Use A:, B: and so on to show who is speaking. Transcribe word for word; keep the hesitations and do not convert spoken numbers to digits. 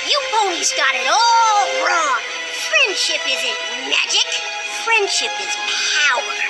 A: You ponies got it all wrong. Friendship isn't magic. Friendship is power.